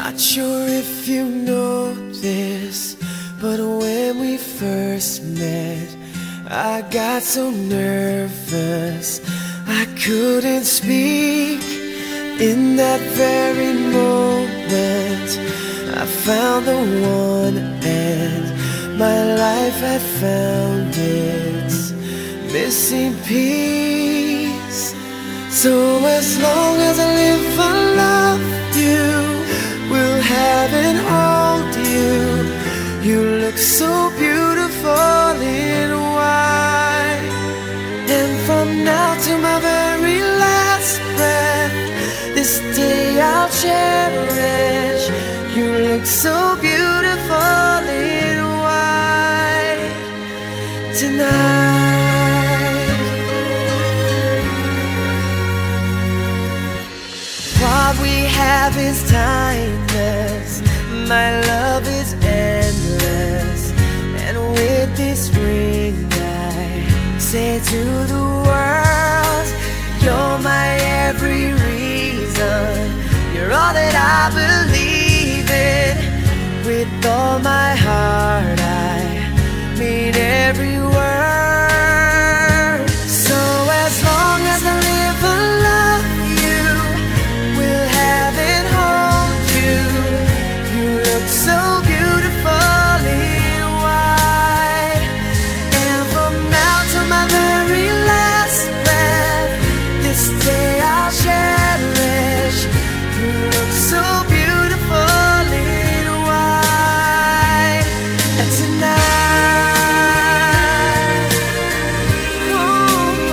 Not sure if you know this, but when we first met, I got so nervous I couldn't speak. In that very moment I found the one, and my life had found its missing piece. So as long as I live, I love you, will have and hold you. You look so beautiful in white, and from now to my very last breath, this day I'll cherish. You look so beautiful in white tonight. What we have is timeless, my love is endless, and with this ring I say to the world, you're my every reason, you're all that I believe in. With all my heart I mean every word. So as long as I live, I love you, will have and hold you. You look so beautiful in white, and from now to my very last breath, this day I'll cherish. You look so beautiful in white tonight. Oh,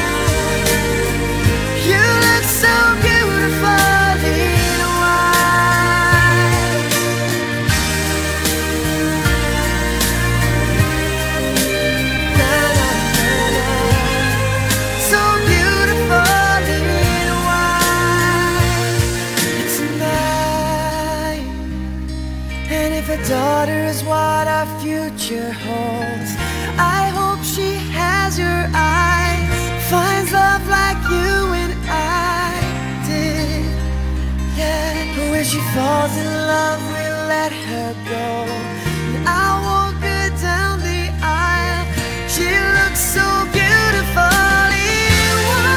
you look so beautiful in white. Na, na, na, na. So beautiful in white tonight. And if a daughter is what our future holds, I hope she has your eyes, finds love like you and I did. Yeah, but when she falls in love, we'll let her go, and I won't go down the aisle. She looks so beautiful in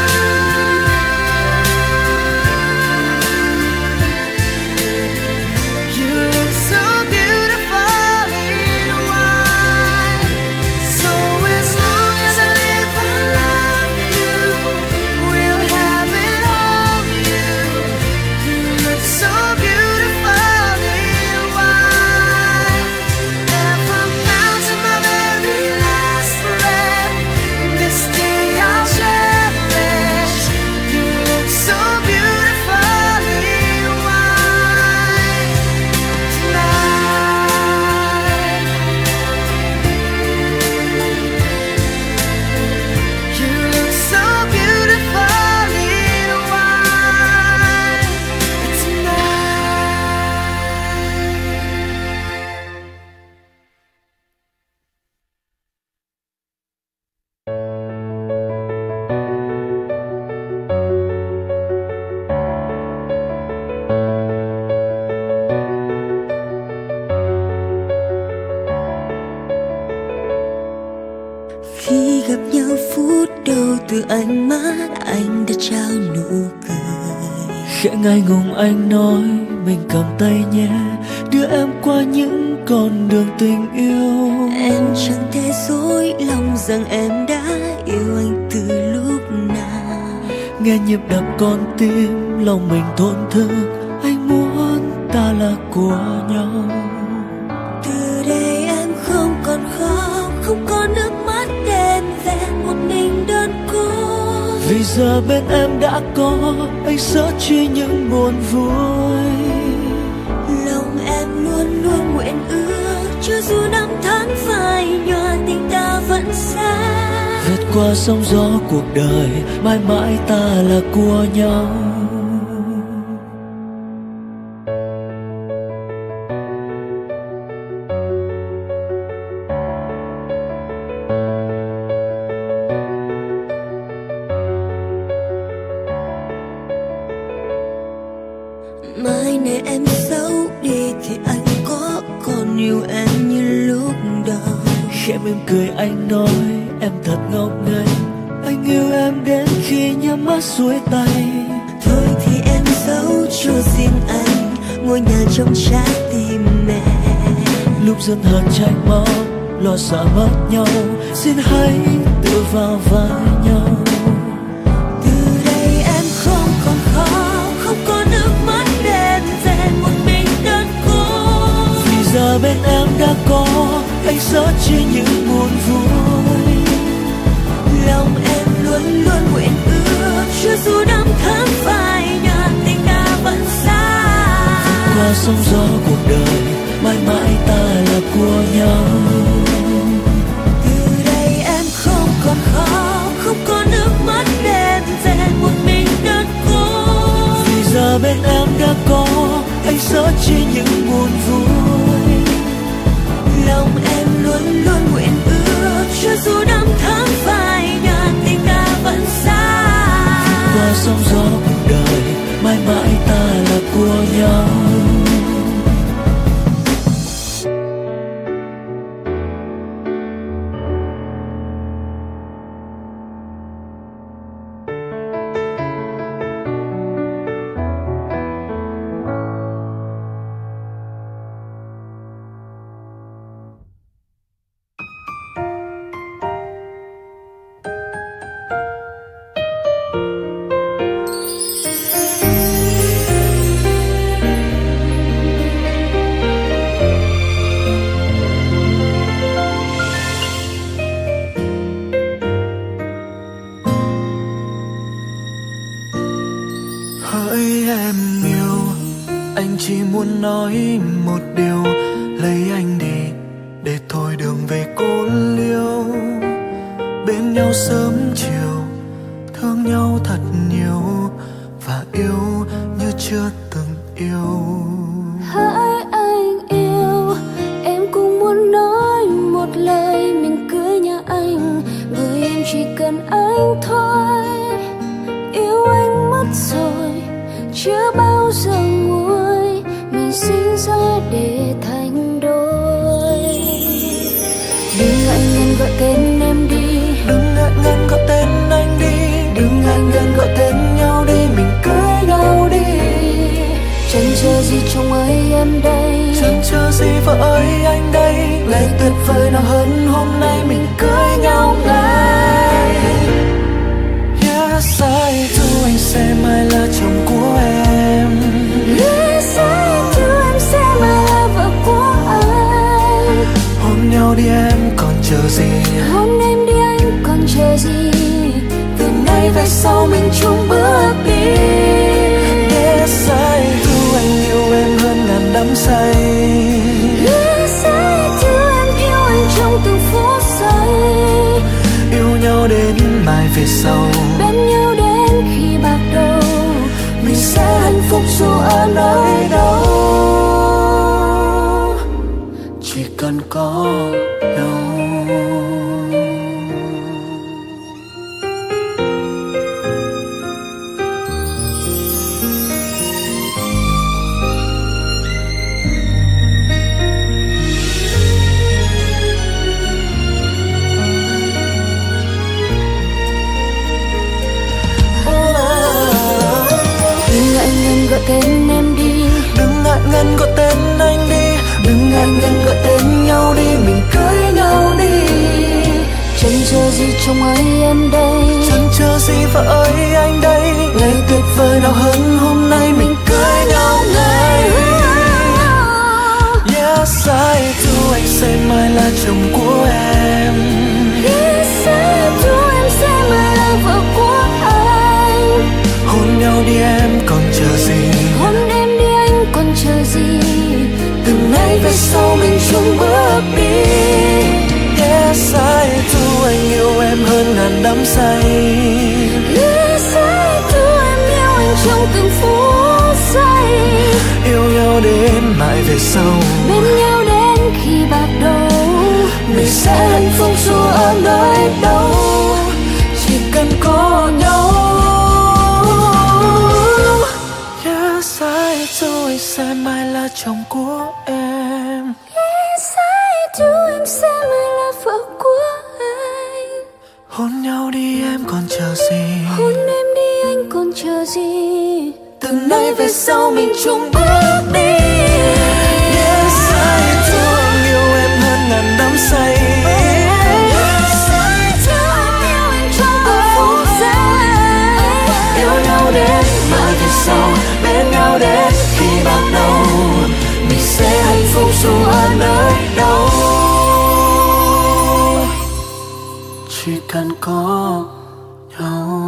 white. You look so beautiful in white. So as long as I live, I love you, will have and hold you. You look so beautiful in white, and from now to my very last breath, this day I'll cherish. You look so beautiful in white tonight. You look so beautiful in white Khi gặp nhau phút đầu, từ ánh mắt anh đã trao nụ cười. Khẽ ngại ngùng anh nói mình cầm tay nhé, đưa em qua những con đường tình yêu. Em chẳng thể dối lòng rằng em đã yêu anh từ lúc nào. Nghe nhịp đập con tim lòng mình thổn thức, anh muốn ta là của nhau. Từ đây em không còn khóc, không có nước mắt đen vẹn một mình đơn côi. Vì giờ bên em đã có anh sợ chi những buồn vui. Lòng em luôn luôn nguyện ước, cho dù năm tháng phai nhòa tình ta vẫn xa. Vượt qua sóng gió cuộc đời, mãi mãi ta là của nhau. Mai này em xấu yêu em như lúc đầu. Khẽ mỉm cười anh nói em thật ngốc nghếch, anh yêu em đến khi nhắm mắt xuôi tay. Thôi thì em giấu cho riêng anh ngôi nhà trong trái tim mẹ. Lúc dần hờn trách móc, lo sợ mất nhau, xin hãy tự vào vai nhau. Từ đây em không còn khóc, không có nước mắt đen vẹn một mình đơn côi. Vì giờ bên em đã có anh sớt chia những buồn vui. Lòng em luôn luôn nguyện ước, cho dù năm tháng phai nhạt tình ta vẫn xa. Qua sóng gió cuộc đời, mãi mãi ta là của nhau. Từ đây em không còn khóc, không có nước mắt đen vẹn một mình đơn côi. Vì giờ bên em đã có anh sớt chia những buồn vui. Lòng em luôn luôn nguyện ước, cho dù năm tháng phai nhạt tình ta vẫn xa. Qua sóng gió cuộc đời, mãi mãi ta là của nhau. Hỡi em yêu, anh chỉ muốn nói một điều, lấy anh đi để thôi đường về cô liêu. Bên nhau sớm chiều, thương nhau thật nhiều và yêu như chưa từng yêu. Hỡi anh yêu, em cũng muốn nói một lời mình cưới nhà anh, bởi em chỉ cần anh thôi. Yêu anh mất rồi, chưa bao giờ nguôi, mình sinh ra để thành đôi. Đừng ngại ngần gọi tên em đi, Đừng ngại ngần gọi tên anh đi, đừng ngại ngần gọi tên nhau đi, mình cưới nhau đi. Chẳng chờ gì chồng ơi em đây, chẳng chờ gì vợ ơi anh đây. ngày tuyệt vời nào hơn hôm nay mình cưới nhau ngay. Yes, I do, anh sẽ mãi là chồng của em. Yes, I do, em sẽ mãi là vợ của anh. Hôn nhau đi em còn chờ gì, Hôn em đi anh còn chờ gì, từ nay về sau mình chung bước đi. Yes, I do, anh yêu em hơn ngàn đắm say. Yes, I do, em yêu anh trong từng phút giây. Yêu nhau đến mai về sau, Bên nhau đến khi bạc đầu, mình sẽ hạnh phúc dù ở nơi đâu. Chỉ cần có nhau. Gọi tên em đi, Đừng ngại ngần gọi tên anh đi, đừng ngại ngần gọi tên nhau đi, mình cưới nhau đi. Chẳng chờ gì chồng ơi em đây, chẳng chờ gì vợ ơi anh đây. ngày tuyệt vời nào hơn hôm nay mình cưới nhau ngay. Yes, I do, anh sẽ mãi là chồng của em. Yes, I do, em sẽ mãi là vợ của anh. Hôn nhau đi em còn chờ gì, Hôn em đi anh còn chờ gì, từ nay về sau mình chung bước đi. Yes, I do, anh yêu em hơn ngàn đắm say. Yes, I do, em yêu anh trong từng phút giây. Yêu nhau đến mãi về sau, Bên nhau đến khi bạc đầu, mình sẽ hạnh phúc dù ở nơi đâu. Chỉ cần có nhau. Yes, I do, anh sẽ mãi là chồng của em. Yes, chú em sẽ mãi là vợ của anh. Hôn nhau đi em còn chờ gì? Hôn em đi anh còn chờ gì? Từ nay về sau mình chung bước đi. Yes, I do. Anh yêu em hơn ngàn đắm say. Yes, I do. Anh yêu em trong từng phút giây. Yêu nhau đến mãi về sau, bên nhau đến khi bạc đầu. Mình sẽ hạnh phúc dù ở nơi đâu. Chỉ cần có nhau.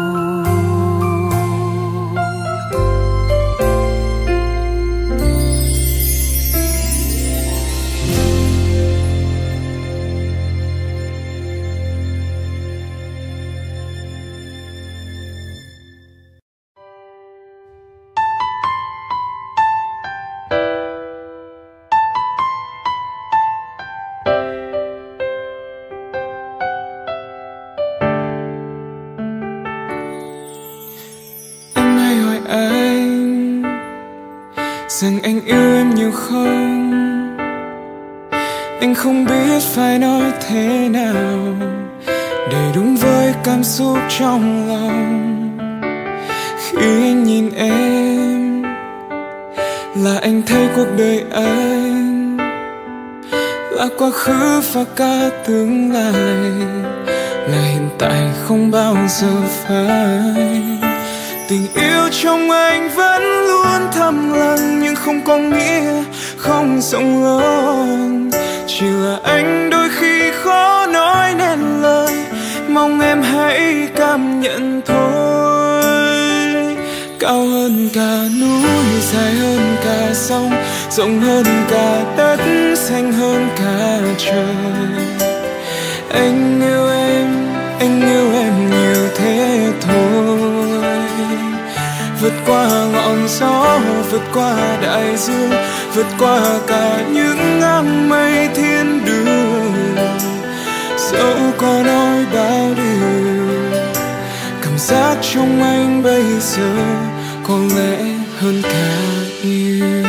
Rằng anh yêu em nhiều không? Anh không biết phải nói thế nào để đúng với cảm xúc trong lòng. Khi anh nhìn em là anh thấy cuộc đời anh là quá khứ và cả tương lai, là hiện tại không bao giờ phai. Tình yêu trong anh vẫn luôn thầm lặng, nhưng không có nghĩa không rộng lớn. Chỉ là anh đôi khi khó nói nên lời, mong em hãy cảm nhận thôi. Cao hơn cả núi, dài hơn cả sông, rộng hơn cả đất, xanh hơn cả trời. Anh yêu em nhiều thế thôi. Vượt qua ngọn gió, vượt qua đại dương, vượt qua cả những áng mây thiên đường. Dẫu có nói bao điều, cảm giác trong anh bây giờ có lẽ hơn cả yêu.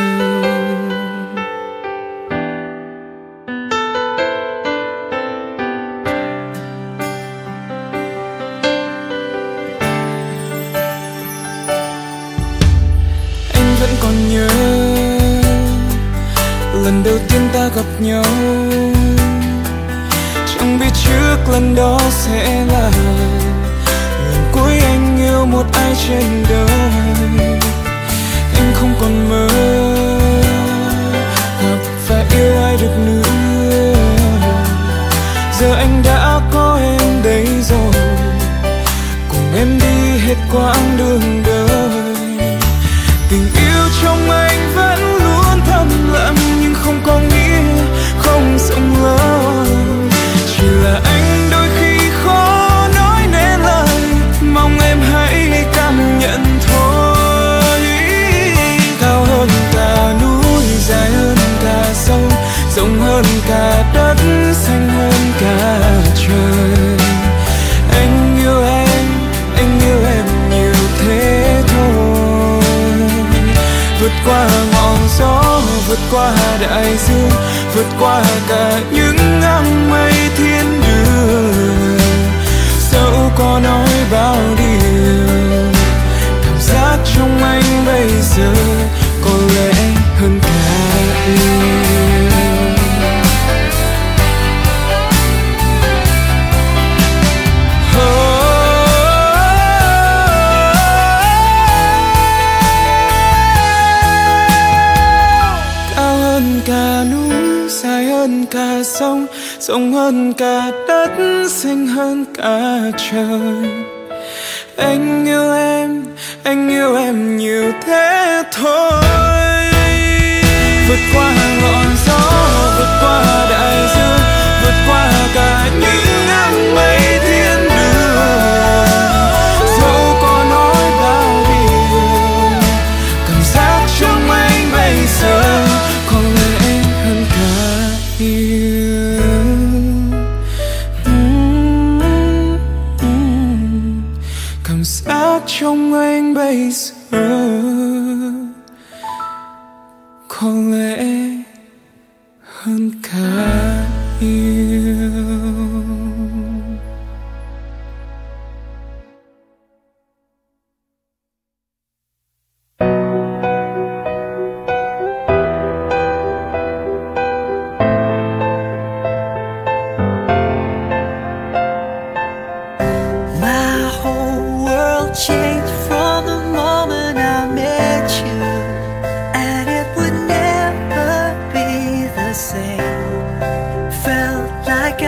Còn nhớ lần đầu tiên ta gặp nhau, chẳng biết trước lần đó sẽ là lần cuối anh yêu một ai trên đời. Anh không còn mơ gặp và yêu ai được nữa. Giờ anh đã có em đây rồi, cùng em đi hết quãng đường đời. Tình yêu trong anh vẫn luôn thầm lặng, nhưng không có nghĩa không rộng lớn. Chỉ là anh đôi khi khó nói nên lời, mong em hãy cảm nhận thôi. Cao hơn cả núi, dài hơn cả sông, rộng hơn cả đất, xanh hơn cả trời. Anh yêu em nhiều thế thôi. Vượt qua ngọn gió, vượt qua đại dương, vượt qua cả những áng mây thiên đường. Dẫu có nói bao điều, cảm giác trong anh bây giờ có lẽ hơn cả yêu. Cả núi, dài hơn cả sông, rộng hơn cả đất, xanh hơn cả trời. Anh yêu em nhiều thế thôi. Vượt qua ngọn gió, vượt qua đại dương, vượt qua cả những áng mây thiên đường. Dẫu có nói bao điều, cảm giác trong anh bây giờ có lẽ hơn cả yêu. Cảm giác trong anh bây giờ có lẽ hơn cả yêu. Changed from the moment I met you, and it would never be the same. Felt like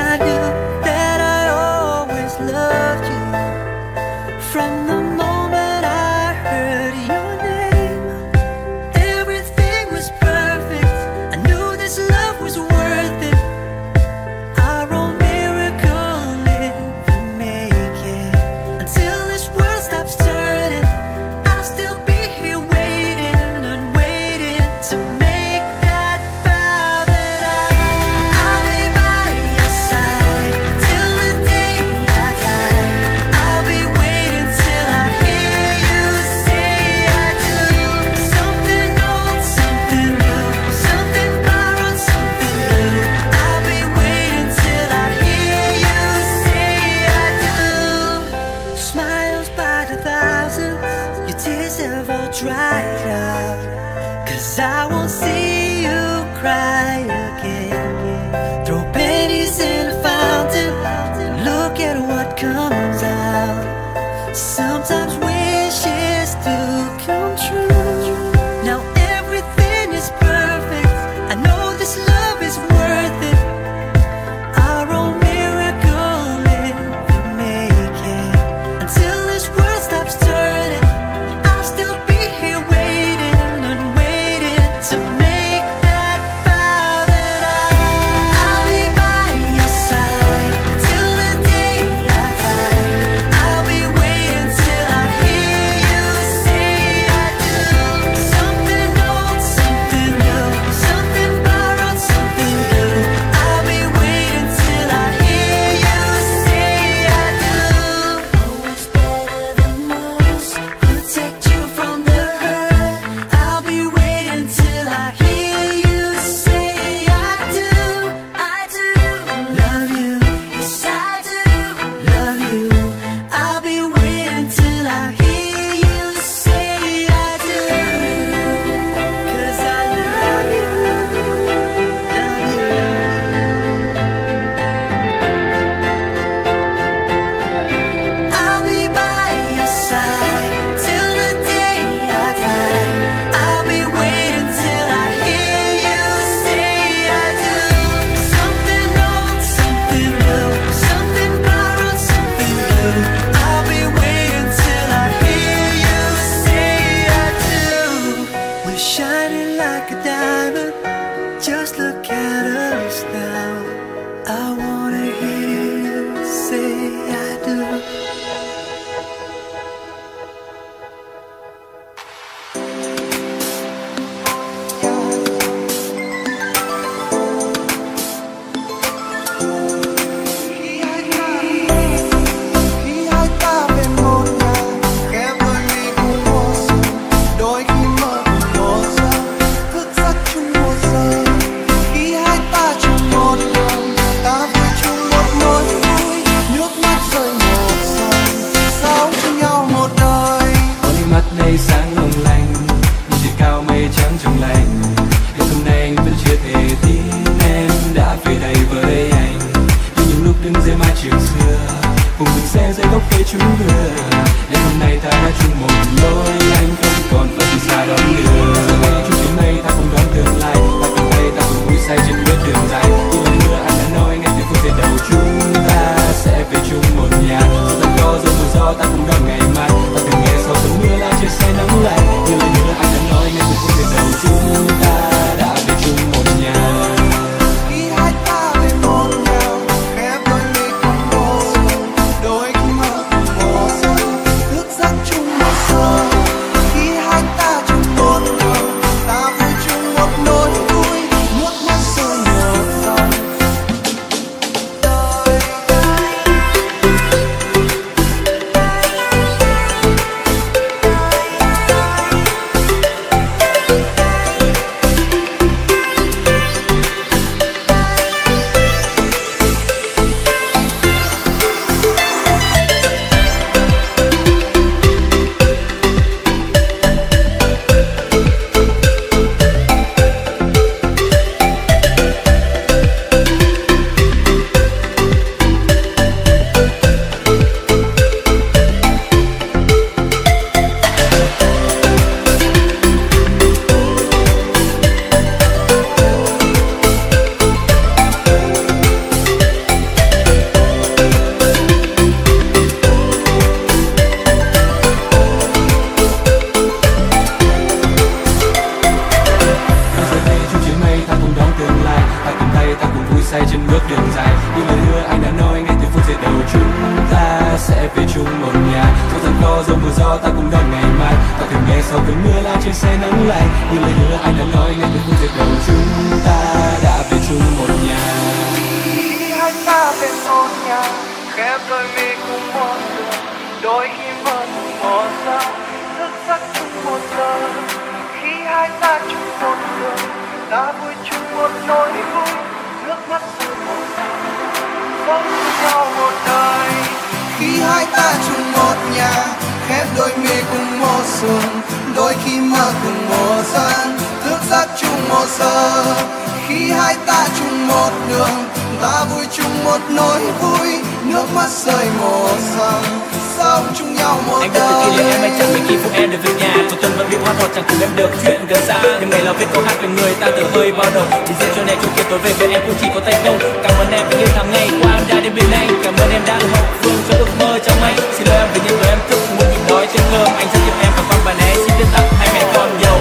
say trên bước đường dài. Những lời hứa anh đã nói ngay từ phút giây đầu, chúng ta sẽ về chung một nhà. Dù rằng có dòng mưa gió ta cũng đón ngày mai, ta thường nghe sau cơn mưa lao trên xe nắng lạnh. Những lời hứa anh đã nói ngay từ phút giây đầu, chúng ta đã về chung một nhà. Khi hai ta về một nhà, khép đôi mi cùng một đường, đôi khi mơ cùng một giờ, thức giấc chung một giờ. Khi hai ta chung một đường, ta vui chung một nỗi vui, nước mắt rơi một lần, sống nhau một đời. Khi hai ta chung một nhà, khép đôi mi cùng một giường, đôi khi mơ cùng một giờ, thức giấc chung một giờ. Khi hai ta chung một đường, ta vui chung một nỗi vui, nước mắt rơi một dòng, sống chung nhau một anh đời. Anh biết từ khi em hay chẳng mấy khi phụ em được về nhà, một tuần vẫn bị hoa hột chẳng cùng em được chuyện gần xa. Nhưng ngày là viết câu hát về người ta từ hơi bao đầu, thì riêng cho nên chỗ kia tối về với em cũng chỉ có tay không. Cảm ơn em vì những tháng ngày qua em đã đến bên anh, cảm ơn em đã được hậu phương cho ước mơ trong anh. Xin lỗi em vì những lời em thức muốn nhịp nói trên cơm, anh sẽ giúp em và con bài này xin viết tặng hai mẹ con giàu.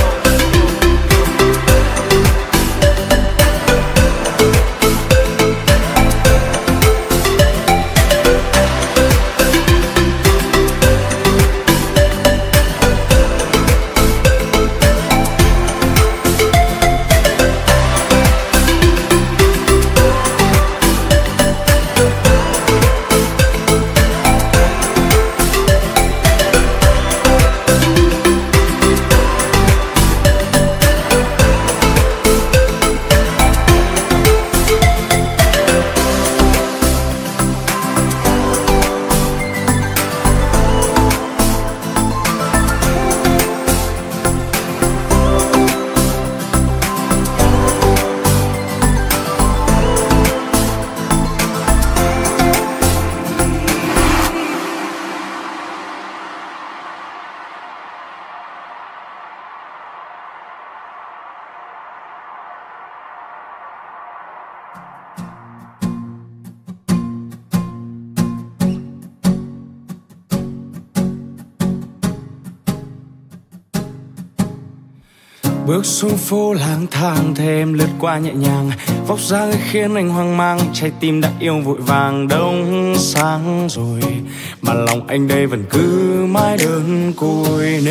Bước xuống phố lang thang thêm lướt qua nhẹ nhàng, vóc dáng ấy khiến anh hoang mang, trái tim đã yêu vội vàng đông sáng rồi, mà lòng anh đây vẫn cứ mãi đơn côi.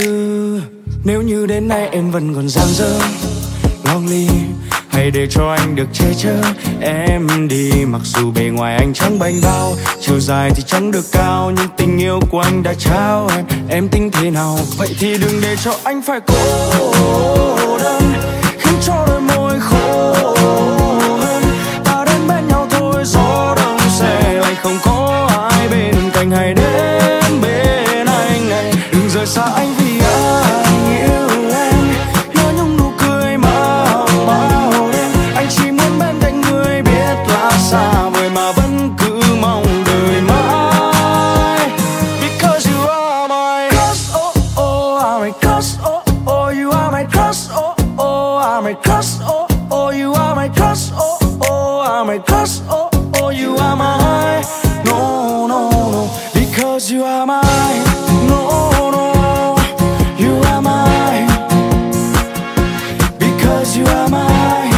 Nếu như đến nay em vẫn còn dang dở lonely, hãy để cho anh được che chở em đi. Mặc dù bề ngoài anh chẳng bảnh bao, chiều dài thì chẳng được cao, nhưng tình yêu của anh đã trao em tính thế nào? Vậy thì đừng để cho anh phải cô đơn, khiến cho đôi môi khô hơn. Ta đến bên nhau thôi, gió đông sẽ lạnh, không có ai bên cạnh. Hãy đến bên anh này, đừng rời xa anh vì anh yêu em. Nhớ nhung nụ cười màu đen, anh chỉ muốn bên cạnh người biết là xa vời mà vẫn cứ mong đời mãi. Because you are my crush, oh oh, I'm my crush, oh oh, you are my crush, oh oh, I'm my crush, oh oh, you are my crush, oh oh, I'm my crush, oh oh, you are my, no no no, because you are my, no no, you are my, because you are my,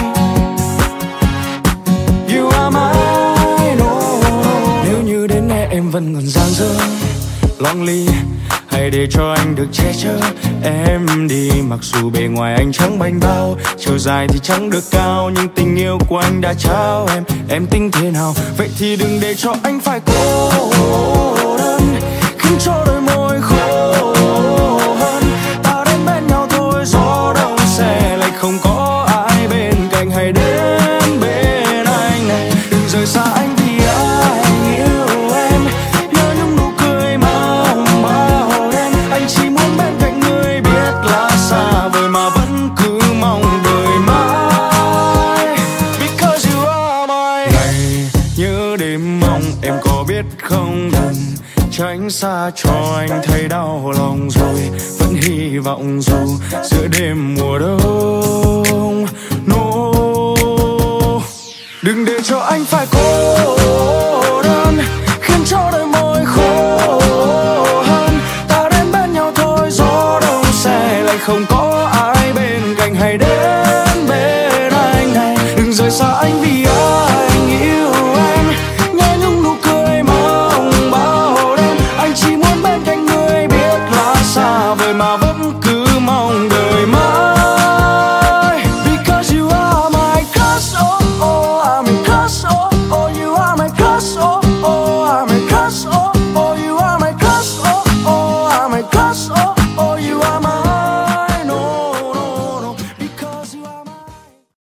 you are my, no no. Nếu như đến nay em vẫn còn dang dở lonely, hãy để cho anh được che chở em đi. Mặc dù bề ngoài anh chẳng bảnh bao, chiều dài thì chẳng được cao, nhưng tình yêu của anh đã trao em tính thế nào? Vậy thì đừng để cho anh phải cô đơn, khiến cho đôi môi khô hơn. Ta đến bên nhau thôi, gió đông sẽ lạnh, không có ai bên cạnh. Hãy đến bên anh này, đừng rời xa anh vì anh yêu em. Nhớ nhung nụ cười mong bao đen, anh chỉ muốn bên cạnh người biết là xa vời mà vẫn cứ mong đời mãi. Because you are my, ngày nhớ đêm mong em có biết không, đừng tránh xa cho anh thấy đau lòng rồi. Vẫn hy vọng dù giữa đêm mùa đông